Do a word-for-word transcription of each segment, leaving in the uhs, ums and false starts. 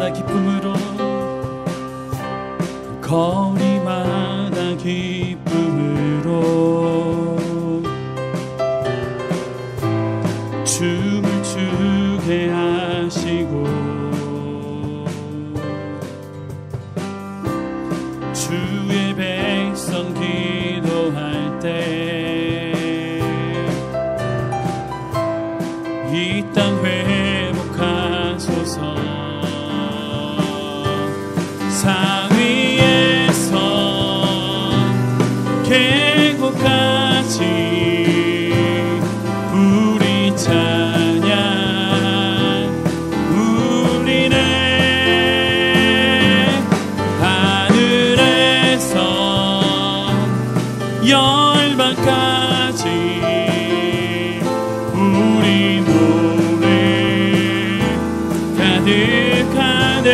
거리마다 기쁨으로 거리마다 기쁨으로 춤을 추게 하시고 주의 백성 기도할 때 이 땅 회복하소서. 상위에서 계곡까지 우리 찬양 울리네. 하늘에서 열방까지 우리 노래 가득하네.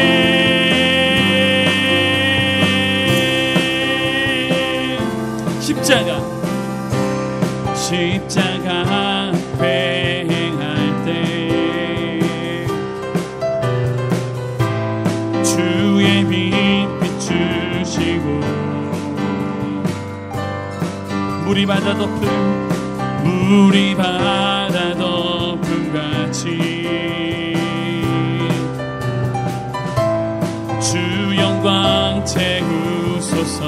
십자가 십자가 배행할 때 주의 빛 비추시고 물이 바다 덮음 물이 바다 덮음같이 주 영광 채우소서.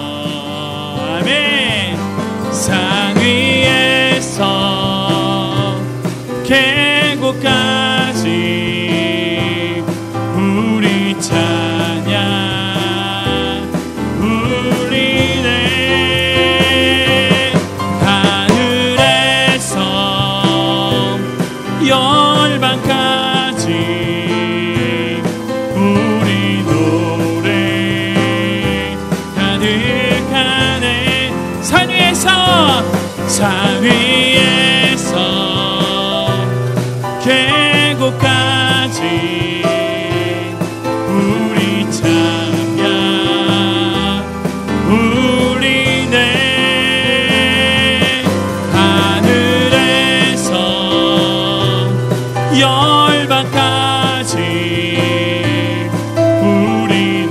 아멘. 산 위에서 계곡까지 우리 찬양 울리네. 하늘에서 열방까지 우리 노래 가득하네. 산 위에서 산 위에서 계곡까지 우리 찬양 울리네. 하늘에서 열방까지 우리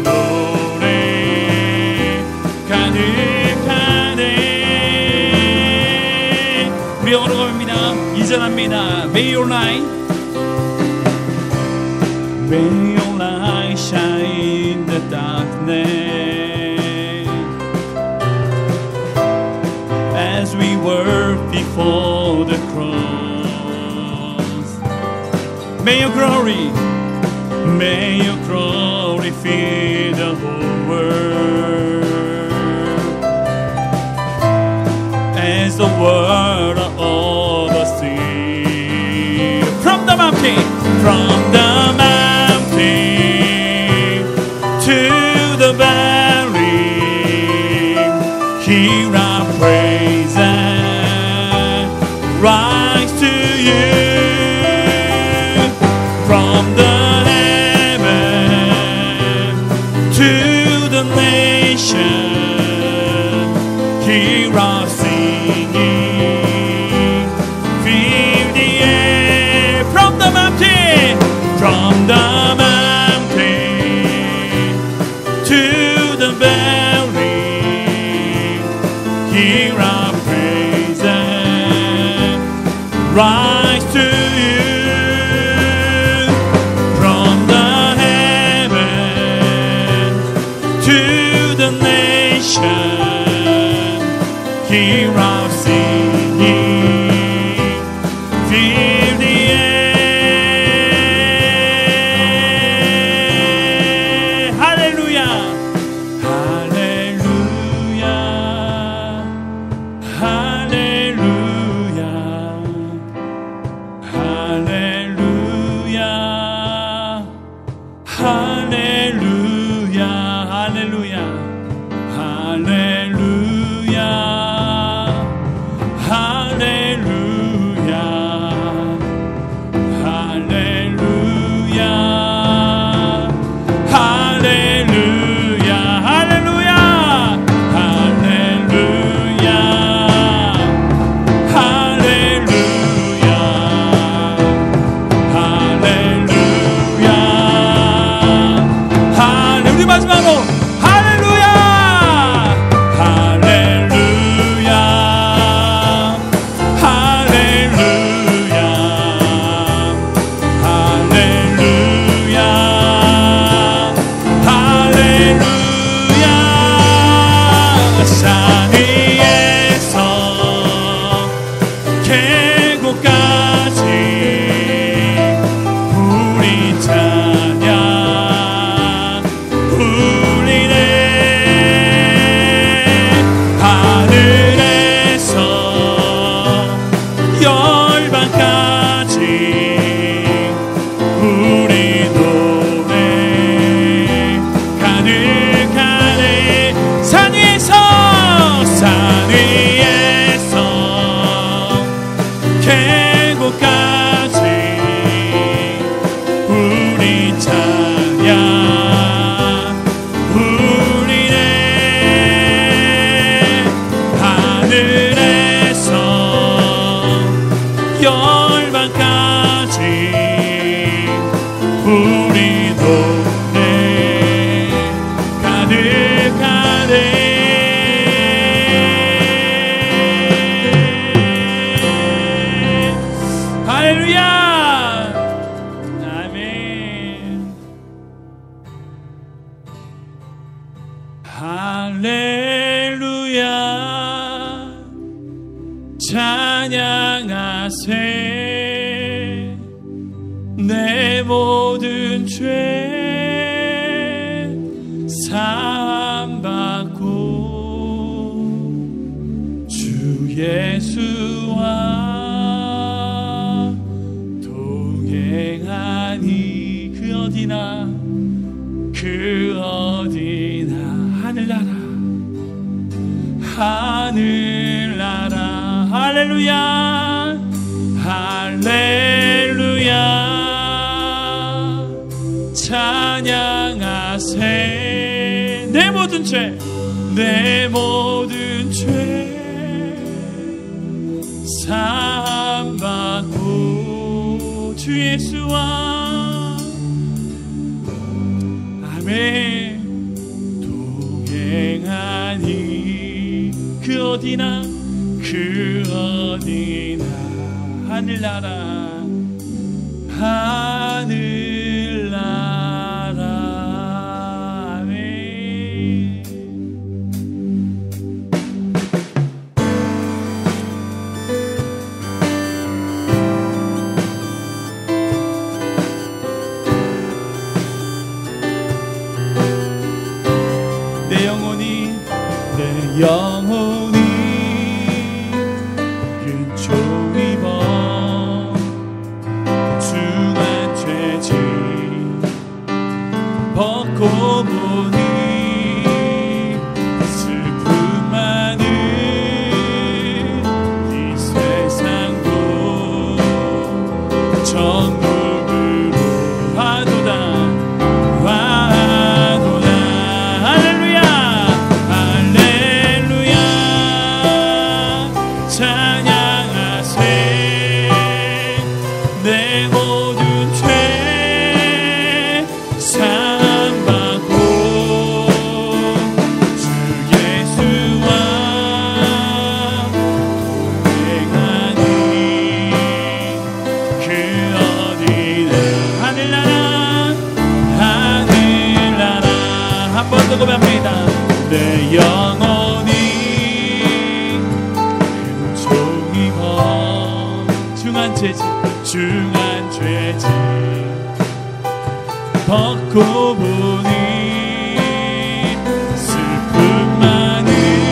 노래 가득하네. 우리 영어로 갑니다. 이전합니다. May your light, may your light shine in the darkness as we work before the cross. May your glory, may your glory fill the whole world as the word of the sea. From the mountain, from the mountain to the valley, hear our praise and rise to you. From the heaven to the nation, hear our singing, fill the air. From the mountain, from the mountain to the valley, hear our praise and rise to you. From the heaven to the nation, hear our singing, fill the air. Hallelujah, hallelujah, hallelujah, hallelujah, hallelujah, hallelujah, hallelujah, hallelujah, 동네 가득하네. 할렐루야. 아멘. 할렐루야. 찬양하세. 내 모든 죄 사함받고 주 예수와 동행하니 그 어디나 그 어디나 하늘나라 하늘나라. 할렐루야. 할렐루야. 찬양하세. 내 모든 죄 내 모든 죄 사함받고 주 예수와 아멘 동행하니 그 어디나 그 어디나 하늘나라 하늘나라. 아멘. 내 영혼이 내 영혼이 근총 입어 중한 죄짐 벗고 보니 슬픔 많은 이 세상도 천국으로 와도다 와도다. 할렐루야. 할렐루야. 찬양하세. 내 모든 죄 사함받고 주 예수와 동행하니 그 어디나 하늘나라 하늘나라. 한 번 더 고백합니다. 내 영혼이 근총 입어 중한 죄짐 중한 죄짐 벗고 보니 슬픔 많은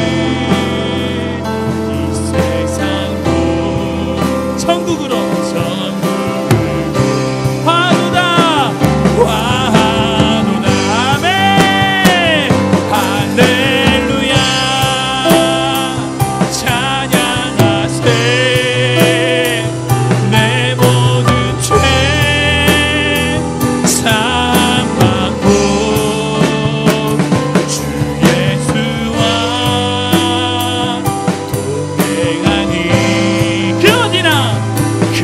이 세상도 천국으로 천국으로 화도다 화도다. 아멘. 할렐루야. 찬양하세. 내 모든 죄 사함받고 주 예수와 동행하니 그 어디나 그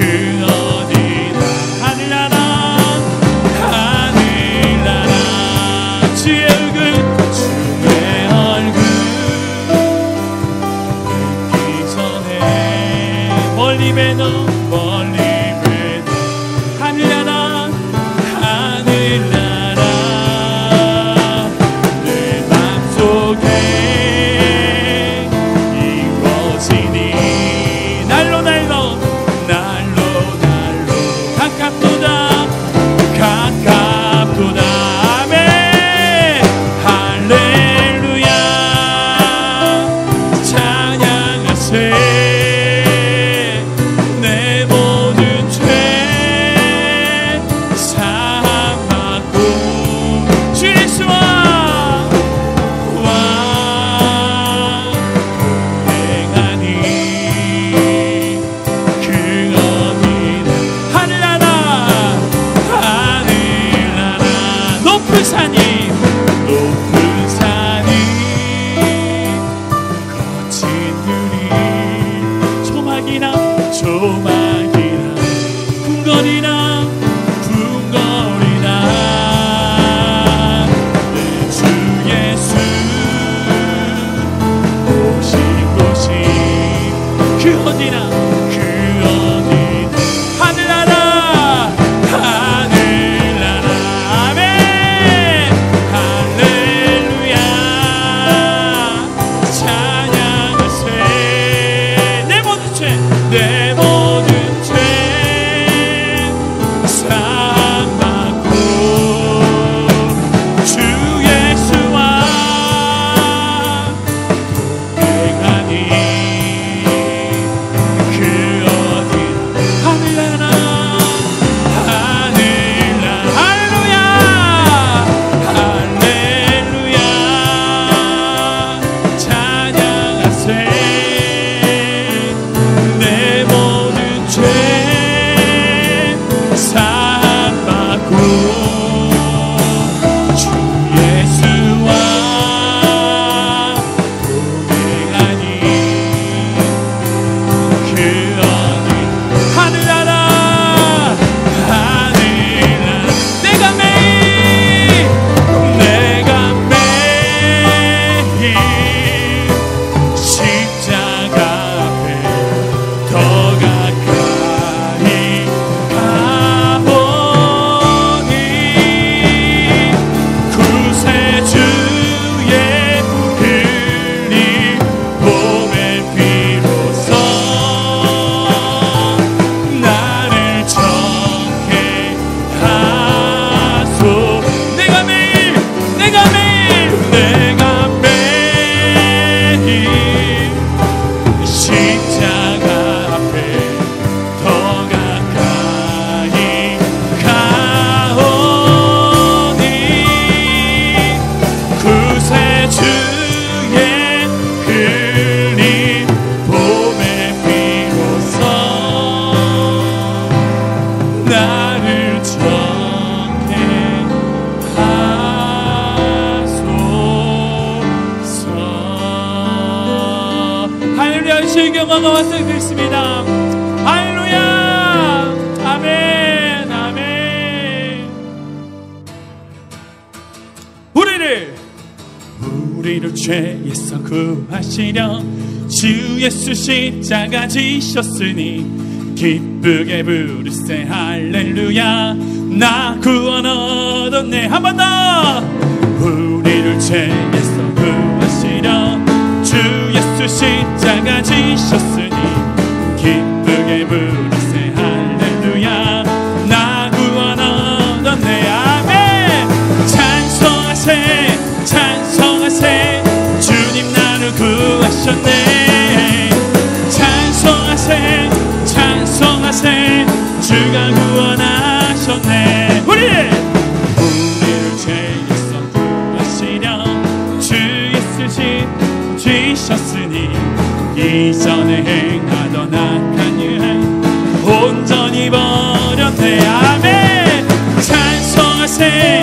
주의 경화가 왔다고 믿습니다. 할렐루야. 아멘. 아멘. 우리를 우리를 죄에서 구하시려 주 예수 십자가 지셨으니 기쁘게 부르세 할렐루야. 나 구원 얻었네. 한 번 더. 우리를 죄에서 구하시려 주 예수 십자가 지셨으니 기쁘게 부르세 할렐루야. 나 구원 얻었네. 아멘. 찬송하세 찬송하세 주님 나를 구하셨네. 찬송하세 찬송하세 주가 구원하셨네. 우리를 우리를 죄에서 구하시려 주 예수 지셨으니 이전에 행하던 악한 유행 온전히 버렸네. 아멘. 찬송하세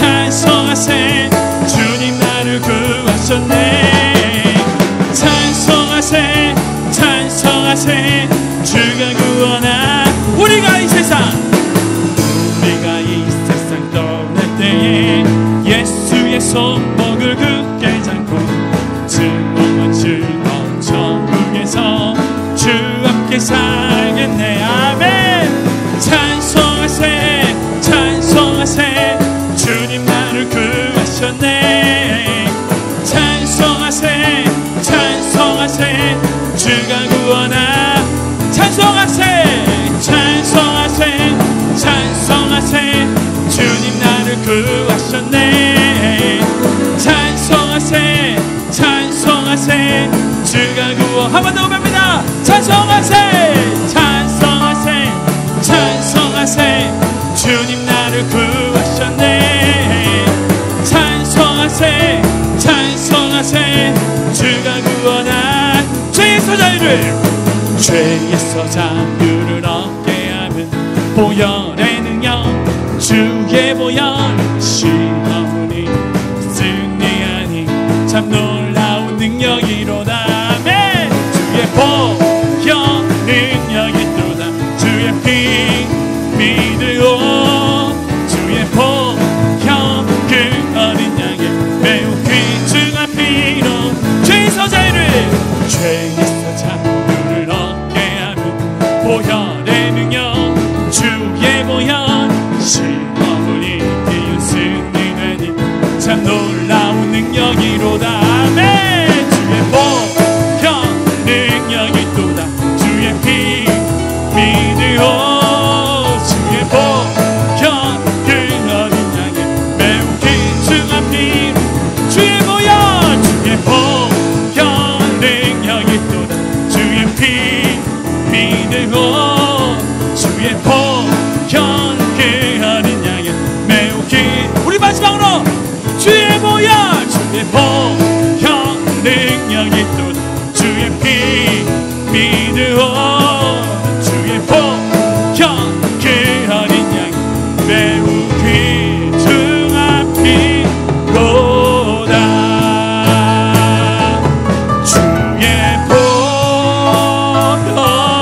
찬송하세 주님 나를 구하셨네. 찬송하세 찬송하세 주가 구원하. 우리가 이 세상 우리가 이 세상 떠날 때에 예수의 손목을 굳게 잡고 즐거운 즐거운 천국에서 주 함께 살겠네. 아멘. 찬송하세 찬송하세 주님 나를 구하셨네. 찬송하세 찬송하세 주가 구원하. 찬송하세 찬송하세 찬송하세 주님 나를 구하셨네. 찬송하세 찬송하세 주가 구원. 한 번 더 봅니다. 찬송하세 찬송하세 찬송하세 주님 나를 구하셨네. 찬송하세 찬송하세 주가 구원한 죄에서 자유를 죄에서 자유를 얻게 하면 보혈의 능력 주의 보혈 시험이 승리하니 참 놀라운 능력이로다. 아멘. 주의 보혈 능력이 또다. 주의 피 믿으오. 주의 보혈 그 어린 양의 매우 귀중한 피로 죄에서 자유를 죄에서 자유를 얻게 하는 보혈의 능력 주의 보혈 시험을 이기는 승리되니 참 놀라운 능력이로다. 아멘. 주의 보혈 능력이 또다. 주의 피 믿으오. 주의 보혈 그 어린 양의 매우 귀중한 피 주의 보혈 주의 보혈 능력이 또다. 주의 피 믿으오. 주의 보혈 그 어린 양의 매우 기. 우리 마지막으로 주의 보혈 주의 보혈 능력이 또다. 주의 피 믿으오. 주의 보혈 그 어린 양 매우 귀중한 피로다. 주의 보혈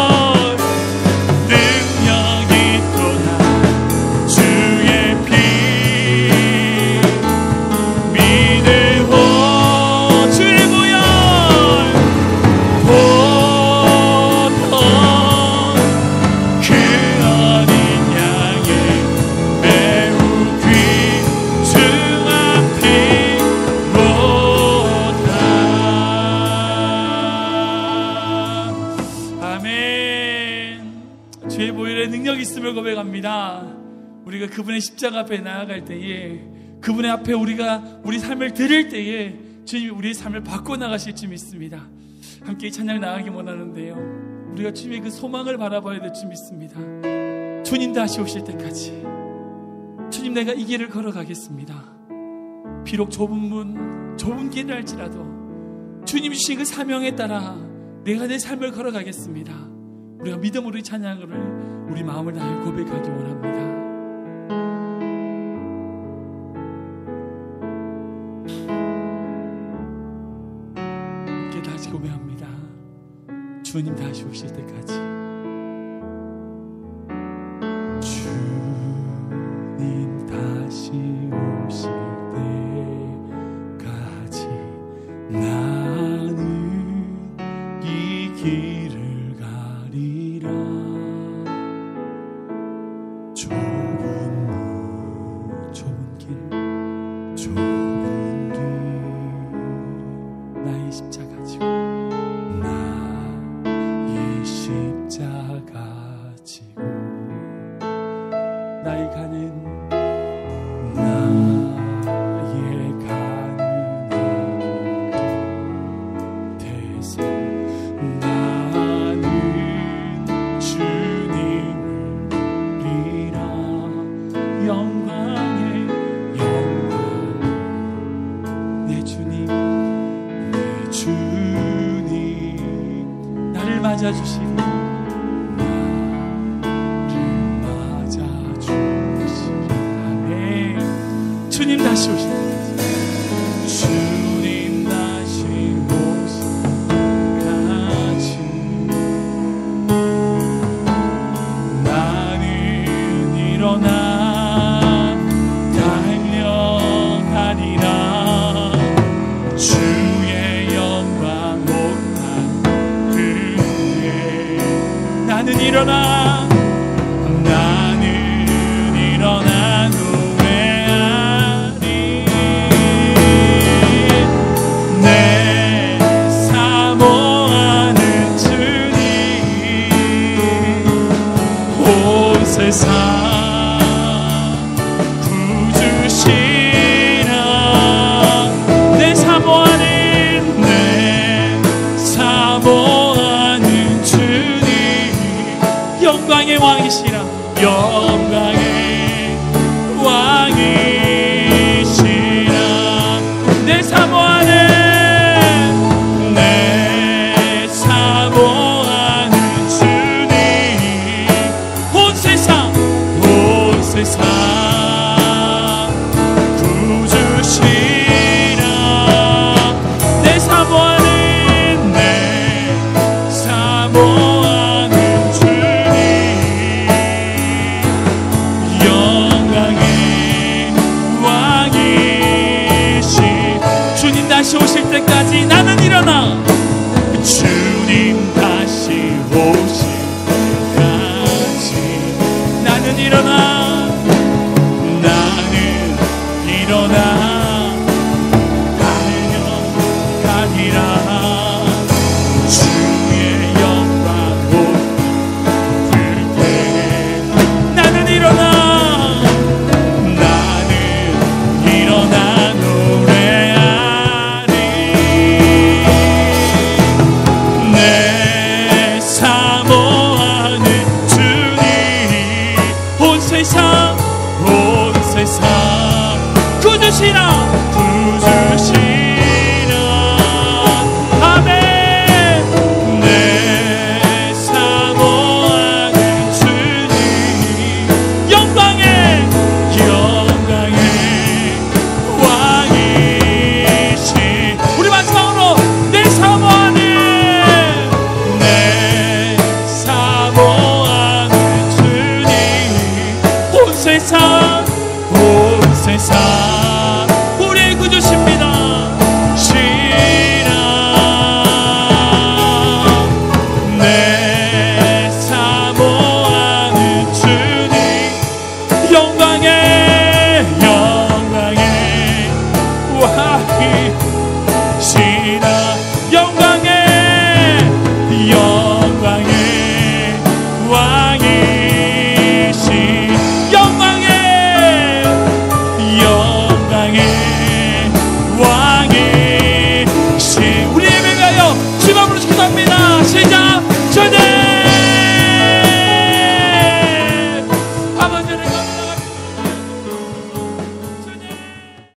능력이 또다. 주의 피 믿으오. 주의 보혈 보혈 그 어린 양의 매우 귀중한 피로다. 아멘. 주의 보혈의 능력이 있음을 고백합니다. 우리가 그분의 십자가 앞에 나아갈 때에 그분의 앞에 우리가 우리 삶을 드릴 때에 주님이 우리의 삶을 바꿔 나가실 줄 믿습니다. 함께 찬양 나가기 원하는데요, 우리가 주님의 그 소망을 바라봐야 될 줄 믿습니다. 주님 다시 오실 때까지 주님 내가 이 길을 걸어가겠습니다. 비록 좁은 문 좁은 길을 할지라도 주님 주신 그 사명에 따라 내가 내 삶을 걸어가겠습니다. 우리가 믿음으로 이 찬양을 우리 마음을 다해 고백하기 원합니다. 함께 다시 고백합니다. 주님 다시 오실 때까지, 주님 다시 오실 때까지 나는 이 길을 가리라. 좁은 문, 좁은 길, 좁은 길, 나의 십자가 지고 나의 십자가 지고 나의 가는 나의 가는 대서 나는 주님을 비라. 영광의 영광 내 주님, 내 주님 나를 맞아주시리. 주님 다시 오실 때까지, 주님 다시 오실 때까지 나는 일어나 달려가리라. 주의 영광 온다 그에 나는 일어나 나는 일어나 세상 구주시라. 내 사모하는 내 사모하는 주님, 영광의 왕이시라. 영광의 왕이시라. 내 사모하는 내 사모하는 주님, 온 세상 세상 구주시라. 내 사모하는 내 사모하는 주님, 영광의 왕이시. 주님 다시 오실 때까지 나는 일어나. 주님 다시 오실 때까지 나는 일어나. 일어나 달려가리라. 주의 영광 올 때 나는 일어나. 나는 일어나 노래하리. 내 사모하는 주님, 온 세상 온 세상 구주시라.